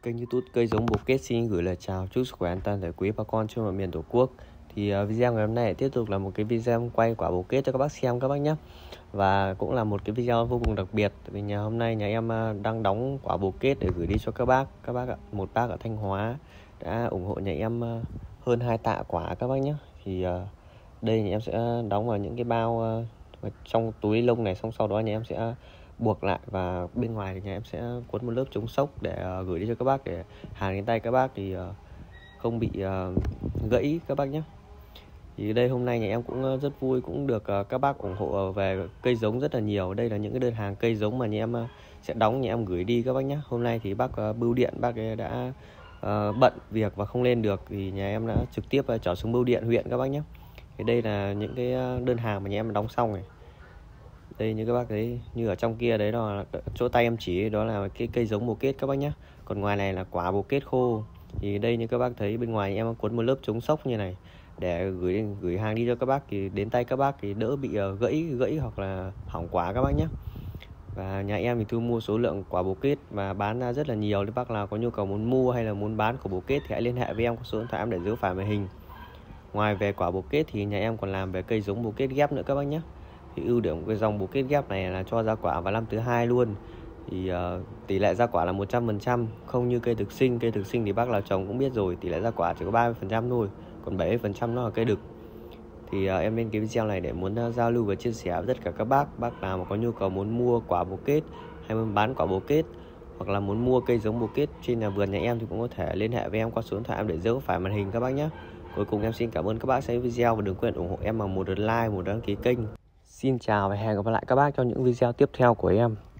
Kênh YouTube cây giống bồ kết xin gửi lời chào chúc sức khỏe an toàn tới quý bà con trên mọi miền Tổ quốc. Video ngày hôm nay tiếp tục là một cái video quay quả bồ kết cho các bác xem các bác nhé. Và cũng là một cái video vô cùng đặc biệt vì hôm nay nhà em đang đóng quả bồ kết để gửi đi cho các bác. Các bác ạ, một bác ở Thanh Hóa đã ủng hộ nhà em hơn 2 tạ quả các bác nhé. Đây nhà em sẽ đóng vào những cái bao trong túi ni lông này, xong sau đó nhà em sẽ buộc lại, và bên ngoài thì nhà em sẽ cuốn một lớp chống sốc để gửi đi cho các bác, để hàng đến tay các bác thì không bị gãy các bác nhé. Thì đây hôm nay nhà em cũng rất vui, cũng được các bác ủng hộ về cây giống rất là nhiều. Đây là những cái đơn hàng cây giống mà nhà em sẽ đóng, nhà em gửi đi các bác nhé. Hôm nay thì bác bưu điện bác ấy đã bận việc và không lên được, thì nhà em đã trực tiếp chở xuống bưu điện huyện các bác nhé. Thì đây là những cái đơn hàng mà nhà em đóng xong này. Đây như các bác thấy, như ở trong kia đấy là chỗ tay em chỉ, đó là cái cây giống bồ kết các bác nhé. Còn ngoài này là quả bồ kết khô. Thì đây như các bác thấy, bên ngoài em cuốn một lớp chống sốc như này để gửi hàng đi cho các bác, thì đến tay các bác thì đỡ bị gãy hoặc là hỏng quả các bác nhé. Và nhà em thì thu mua số lượng quả bồ kết và bán ra rất là nhiều. Nếu bác nào có nhu cầu muốn mua hay là muốn bán quả bồ kết thì hãy liên hệ với em qua số điện thoại em để dưới phải màn hình. Ngoài về quả bồ kết thì nhà em còn làm về cây giống bồ kết ghép nữa các bác nhé. Thì ưu điểm của cái dòng bồ kết ghép này là cho ra quả vào năm thứ 2 luôn. Thì tỷ lệ ra quả là 100%, không như cây thực sinh. Cây thực sinh thì bác nào trồng cũng biết rồi, tỷ lệ ra quả chỉ có 30% thôi, còn 70% nó là cây đực. Thì em lên cái video này để muốn giao lưu và chia sẻ với tất cả các bác nào mà có nhu cầu muốn mua quả bồ kết hay muốn bán quả bồ kết, hoặc là muốn mua cây giống bồ kết trên nhà vườn nhà em, thì cũng có thể liên hệ với em qua số điện thoại em để dưới phải màn hình các bác nhé. Cuối cùng em xin cảm ơn các bác xem video và đừng quên ủng hộ em bằng một lượt like, một đăng ký kênh. Xin chào và hẹn gặp lại các bác trong những video tiếp theo của em.